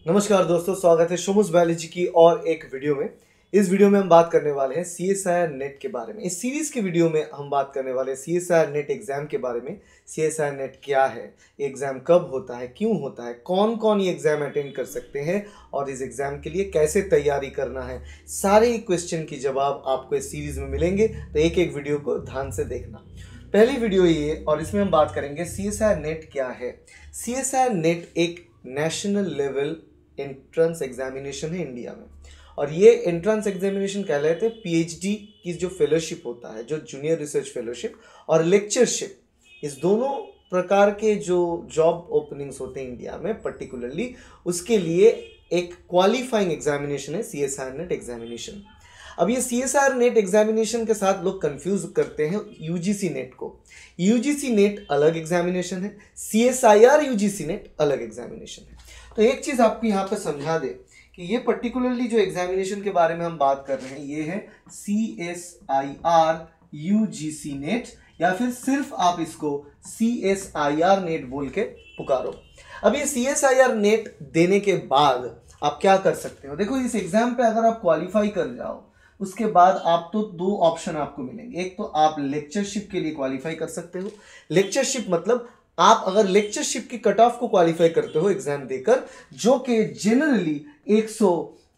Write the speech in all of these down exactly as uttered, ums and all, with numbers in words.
नमस्कार दोस्तों, स्वागत है शुमुस बायोलॉजी की और एक वीडियो में। इस वीडियो में हम बात करने वाले हैं C S I R NET के बारे में। इस सीरीज की वीडियो में हम बात करने वाले हैं C S I R NET exam के बारे में। C S I R NET क्या है, एग्जाम कब होता है, क्यों होता है, कौन कौन ये एग्जाम अटेंड कर सकते हैं और इस एग्जाम के लिए कैसे तैयारी करना है, सारे क्वेश्चन की जवाब आपको इस सीरीज में मिलेंगे। तो एक एक वीडियो को ध्यान से देखना। पहली वीडियो ये, और इसमें हम बात करेंगे C S I R NET क्या है। C S I R NET एक नेशनल लेवल एंट्रेंस एग्जामिनेशन है इंडिया में, और ये एंट्रेंस एग्जामिनेशन कहलाते हैं पीएचडी की जो फेलोशिप होता है, जो जूनियर रिसर्च फेलोशिप और लेक्चरशिप, इस दोनों प्रकार के जो जॉब ओपनिंग्स होते हैं इंडिया में पर्टिकुलरली, उसके लिए एक क्वालिफाइंग एग्जामिनेशन है C S I R NET examination. अब ये C S I R NET examination के साथ लोग कंफ्यूज करते हैं यू जी सी नेट को। यू जी सी नेट अलग एग्जामिनेशन है, C S I R U G C NET अलग एग्जामिनेशन है। तो एक चीज आपको यहाँ पे समझा दे कि ये पर्टिकुलरली जो एग्जामिनेशन के बारे में हम बात कर रहे हैं ये है C S I R U G C NET, या फिर सिर्फ आप इसको C S I R NET बोल के पुकारो। अब ये C S I R NET देने के बाद आप क्या कर सकते हो। देखो, इस एग्जाम पे अगर आप क्वालिफाई कर जाओ उसके बाद आप तो दो ऑप्शन आपको मिलेंगे। एक तो आप लेक्चरशिप के लिए क्वालिफाई कर सकते हो। लेक्चरशिप मतलब आप अगर लेक्चरशिप की कट ऑफ को क्वालिफाई करते हो एग्जाम देकर, जो कि जनरली सौ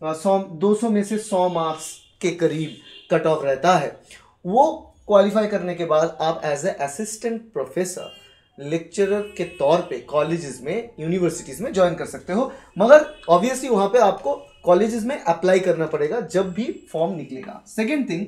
दो सौ में से सौ मार्क्स के करीब कट ऑफ रहता है, वो क्वालिफाई करने के बाद आप as a assistant professor lecturer के तौर पे कॉलेजेस में, यूनिवर्सिटीज में ज्वाइन कर सकते हो। मगर ऑब्वियसली वहां पे आपको कॉलेजेस में अप्लाई करना पड़ेगा जब भी फॉर्म निकलेगा। Second thing,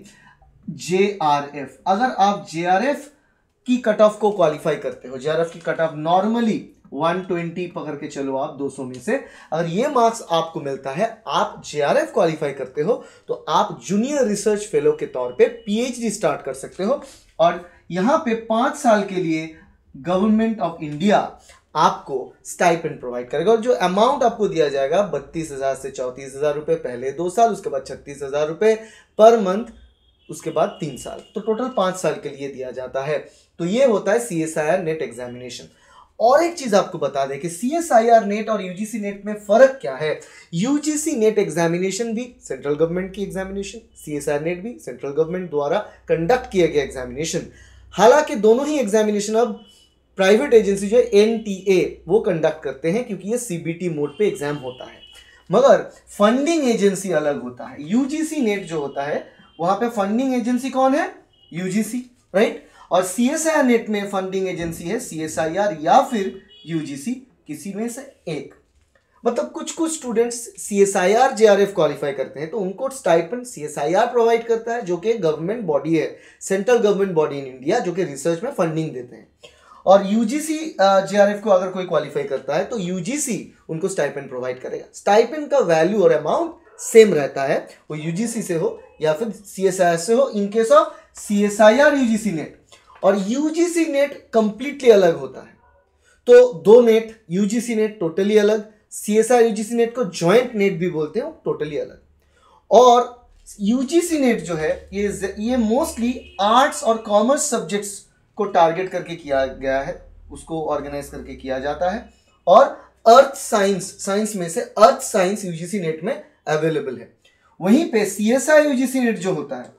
J R F. अगर आप जे आर एफ की कट ऑफ को क्वालिफाई करते हो, जे आर एफ की कट ऑफ नॉर्मली एक सौ बीस पकड़ के चलो आप दो सौ में से, अगर ये मार्क्स आपको मिलता है, आप जे आर एफ क्वालिफाई करते हो, तो आप जूनियर रिसर्च फेलो के तौर पे पी एच डी स्टार्ट कर सकते हो। और यहां पे पांच साल के लिए गवर्नमेंट ऑफ इंडिया आपको स्टाइपेंड प्रोवाइड करेगा, और जो अमाउंट आपको दिया जाएगा बत्तीस हजार से चौंतीस हजार रुपए पहले दो साल, उसके बाद छत्तीस हजार रुपए पर मंथ, उसके बाद तीन साल, तो टोटल पांच साल के लिए दिया जाता है। तो ये होता है C S I R NET examination. और एक चीज आपको बता दें कि C S I R NET और यू जी सी नेट में फर्क क्या है। U G C NET examination भी सेंट्रल गवर्नमेंट की examination, C S I R NET भी सेंट्रल गवर्नमेंट द्वारा कंडक्ट किया गया एग्जामिनेशन। हालांकि दोनों ही एग्जामिनेशन अब प्राइवेट एजेंसी जो है एन टी ए वो कंडक्ट करते हैं, क्योंकि ये सी बी टी मोड पे एग्जाम होता है, मगर फंडिंग एजेंसी अलग होता है। यू जी सी नेट जो होता है वहां पे फंडिंग एजेंसी कौन है, यू जी सी, राइट। और C S I R NET में फंडिंग एजेंसी है सी एस आई आर या फिर यू जी सी, किसी में से एक। मतलब कुछ कुछ students C S I R J R F qualify करते हैं तो उनको stipend C S I R provide करता है, जो कि गवर्नमेंट बॉडी है, central government body in India, जो कि रिसर्च में फंडिंग देते हैं। और U G C J R F को अगर कोई क्वालिफाई करता है तो यू जी सी उनको स्टाइपेंड प्रोवाइड करेगा। स्टाइपेंड का वैल्यू और अमाउंट सेम रहता है, वो यू जी सी से हो या फिर सी एस आई आर से हो, in case of C S I R U G C NET. और U G C NET completely अलग होता है। तो दो नेट, U G C NET totally अलग, C S I R U G C NET को जॉइंट नेट भी बोलते हैं, टोटली अलग। और यू जी सी नेट जो है ये ये मोस्टली आर्ट्स और कॉमर्स सब्जेक्ट्स को टारगेट करके किया गया है, उसको ऑर्गेनाइज करके किया जाता है। और अर्थ साइंस, साइंस में से earth science U G C NET में अवेलेबल है। वहीं पे C S I U G C NET जो होता है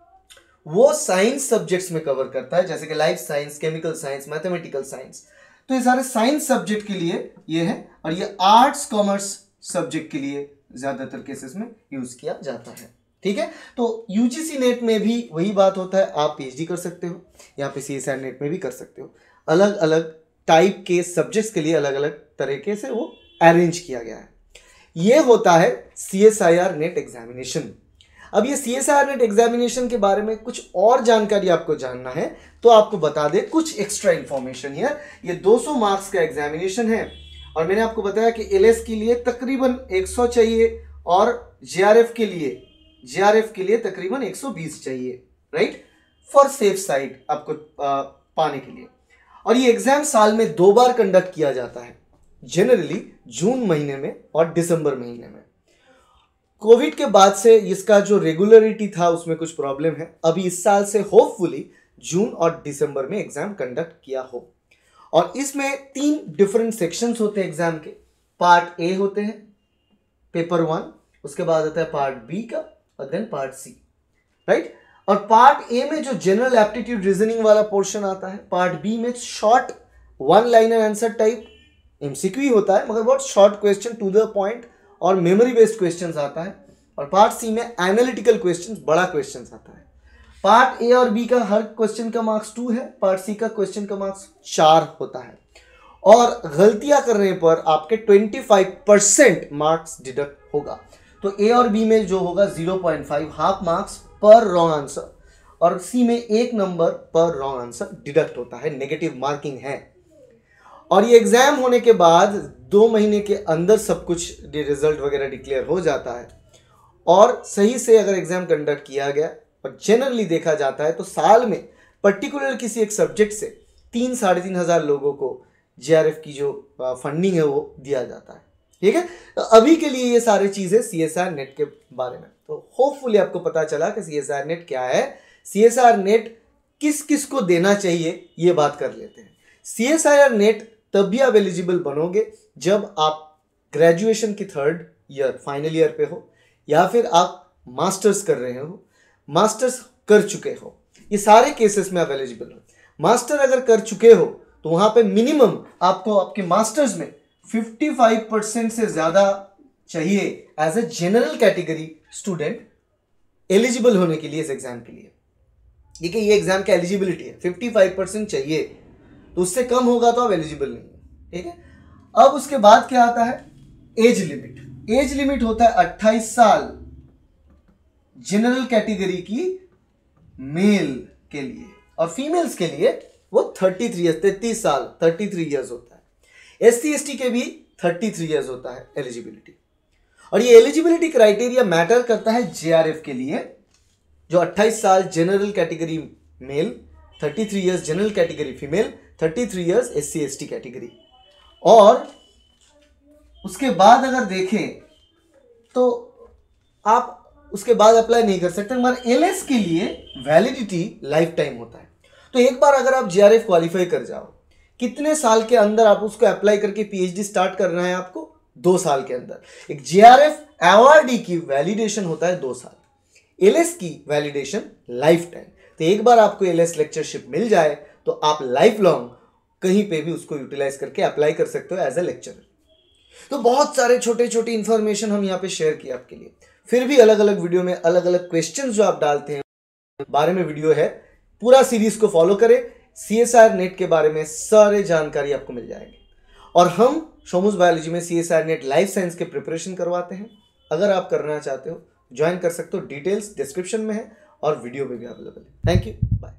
वो साइंस सब्जेक्ट्स में कवर करता है, जैसे कि life science, chemical science, mathematical science. तो ये सारे साइंस सब्जेक्ट के लिए ये है, और ये आर्ट्स कॉमर्स सब्जेक्ट के लिए ज्यादातर केसेस में यूज किया जाता है, ठीक है। तो यू जी सी नेट में भी वही बात होता है, आप पी एच डी कर सकते हो, यहाँ पे C S I R NET में भी कर सकते हो। अलग अलग टाइप के सब्जेक्ट्स के लिए अलग अलग तरीके से वो अरेंज किया गया है। ये होता है C S I R NET examination. अब ये C S I R NET examination के बारे में कुछ और जानकारी आपको जानना है तो आपको बता दे कुछ एक्स्ट्रा इंफॉर्मेशन हियर। ये दो सौ मार्क्स का एग्जामिनेशन है, और मैंने आपको बताया कि एल एस के लिए तकरीबन एक सौ चाहिए, और जे आर एफ के लिए जे आर एफ के लिए तकरीबन एक सौ बीस चाहिए, राइट, फॉर सेफ साइड आपको आ, पाने के लिए। और ये एग्जाम साल में दो बार कंडक्ट किया जाता है, जनरली जून महीने में और दिसंबर महीने में। कोविड के बाद से इसका जो रेगुलरिटी था उसमें कुछ प्रॉब्लम है। अभी इस साल से होपफुली जून और दिसंबर में एग्जाम कंडक्ट किया हो। और इसमें तीन डिफरेंट सेक्शंस होते हैं एग्जाम के। पार्ट ए होते हैं, पेपर वन, उसके बाद आता है पार्ट बी का और देन पार्ट सी, राइट। और पार्ट ए में जो जनरल एप्टीट्यूड रीजनिंग वाला पोर्शन आता है, पार्ट बी में short one liner answer type MCQ होता है मगर बहुत short question to the point और मेमोरी बेस्ड क्वेश्चंस आता है। और पार्ट सी में एनालिटिकल क्वेश्चंस, बड़ा क्वेश्चंस आता है। पार्ट ए और बी का हर क्वेश्चन का मार्क्स टू है, पार्ट सी का क्वेश्चन का मार्क्स चार होता है और गलतियां करने पर आपके पच्चीस परसेंट मार्क्स डिडक्ट होगा। तो ए और बी में जो होगा zero point five half marks पर रॉन्ग आंसर और सी में एक नंबर पर रॉन्ग आंसर डिडक्ट होता है, नेगेटिव मार्किंग है। और ये एग्जाम होने के बाद दो महीने के अंदर सब कुछ रिजल्ट वगैरह डिक्लेयर हो जाता है और सही से अगर एग्जाम कंडक्ट किया गया और जनरली देखा जाता है तो साल में पर्टिकुलर किसी एक सब्जेक्ट से तीन साढ़े तीन हजार लोगों को जेआरएफ की जो फंडिंग है वो दिया जाता है, ठीक है। तो अभी के लिए ये सारी चीजें सीएसआर नेट के बारे में, तो होपफुली आपको पता चला कि सीएसआर नेट क्या है, सीएसआर नेट किस किस को देना चाहिए, ये बात कर लेते हैं। सीएसआर नेट तब भी आप एलिजिबल बनोगे जब आप ग्रेजुएशन की थर्ड ईयर फाइनल ईयर पे हो या फिर आप मास्टर्स कर रहे हो, मास्टर्स कर चुके हो, ये सारे केसेस में आप एलिजिबल हो। मास्टर अगर कर चुके हो तो वहां पे मिनिमम आपको आपके मास्टर्स में पचपन परसेंट से ज्यादा चाहिए as a general category student eligible होने के लिए इस एग्जाम के लिए। देखिए ये एग्जाम का एलिजिबिलिटी है, पचपन परसेंट चाहिए, तो उससे कम होगा तो आप एलिजिबल नहीं है, ठीक है। अब उसके बाद क्या आता है, एज लिमिट। एज लिमिट होता है अट्ठाईस साल जनरल कैटेगरी की मेल के लिए और फीमेल्स के लिए वो तैंतीस ईयर्स तैंतीस साल तैंतीस ईयर्स होता है। एस सी एस टी के भी तैंतीस ईयर्स होता है एलिजिबिलिटी। और ये एलिजिबिलिटी क्राइटेरिया मैटर करता है जेआरएफ के लिए, जो अट्ठाईस साल जनरल कैटेगरी मेल, तैंतीस ईयर्स जनरल कैटेगरी फीमेल, तैंतीस years S C S T category. और उसके बाद अगर देखें तो आप उसके बाद अप्लाई नहीं कर सकते, मगर एलएस के लिए वैलिडिटी लाइफ टाइम होता है। तो एक बार अगर आप जेआरएफ क्वालिफाई कर जाओ, कितने साल के अंदर आप उसको अप्लाई करके पीएचडी स्टार्ट करना है आपको, दो साल के अंदर। एक जेआरएफ अवॉर्डी की वैलिडेशन होता है दो साल, एलएस की वैलिडेशन लाइफ टाइम। तो एक बार आपको एलएस लेक्चरशिप मिल जाए तो आप लाइफ लॉन्ग कहीं पे भी उसको यूटिलाइज करके अप्लाई कर सकते हो एज ए लेक्चरर। तो बहुत सारे छोटे छोटे इंफॉर्मेशन हम यहाँ पे शेयर किए आपके लिए। फिर भी अलग अलग वीडियो में अलग अलग क्वेश्चंस जो आप डालते हैं बारे में वीडियो है, पूरा सीरीज को फॉलो करें। सीएसआर नेट के बारे में सारे जानकारी आपको मिल जाएंगे। और हम शोमूज बायोलॉजी में सीएसआर नेट लाइफ साइंस के प्रिपरेशन करवाते हैं। अगर आप करना चाहते हो ज्वाइन कर सकते हो, डिटेल्स डिस्क्रिप्शन में है और वीडियो में भी अवेलेबल है। Thank you, bye.